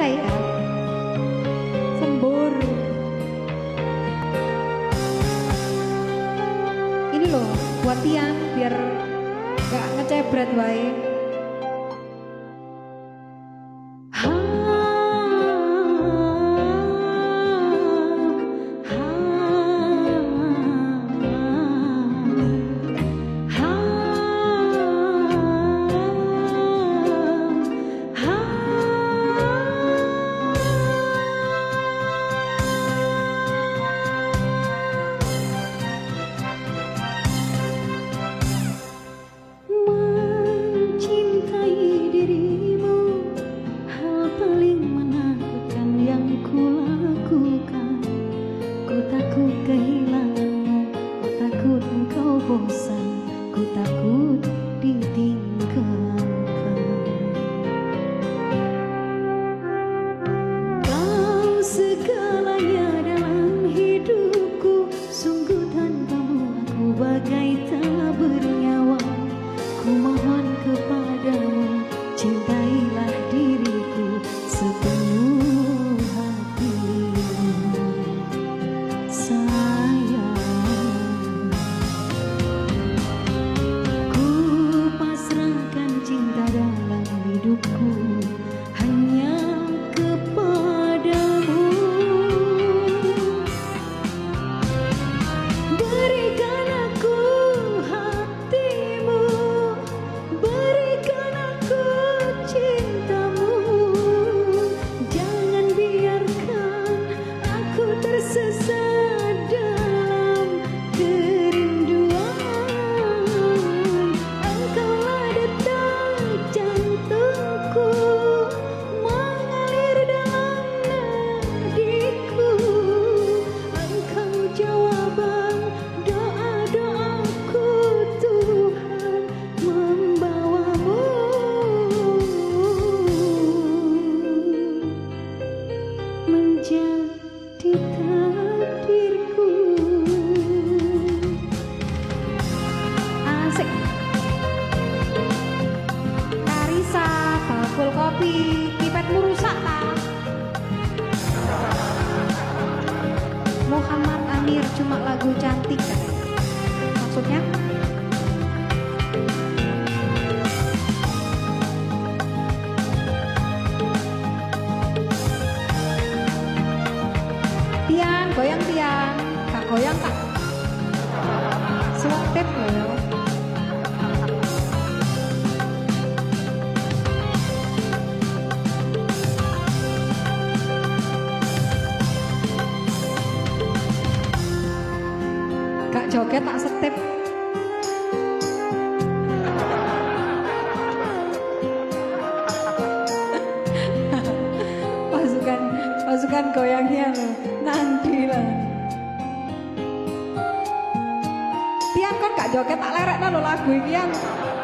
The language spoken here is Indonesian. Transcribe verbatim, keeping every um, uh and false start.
saya. Sembur. Ini loh, buat Tian biar gak ngecebret wae. Bosan, ku takut ditinggalkan. Kau segalanya dalam hidupku, sungguh tanpamu aku bagai tak bernyawa. Ku mohon kepadamu, cintailah diriku sepenuh hatimu. Sayang, cinta dalam hidupku hanya kepadamu. Berikan aku hatimu, berikan aku cintamu. Jangan biarkan aku tersesat dalam kerinduan. Engkaulah detak jantungku, mengalir dalam nadiku. Engkau jawaban doa-doaku, Tuhan membawamu menjadi takdirku. Asik. Karisa, bakul kopi, pipetmu rusak tak? Muhammad Amir cuma lagu cantik kan? Maksudnya? Tian, goyang Tian, tak goyang tak? Selotip loh. Gak joget tak setip. Pasukan pasukan goyangnya loh, nanti lah. Tian kan gak joget tak lerek lo lagu ini yang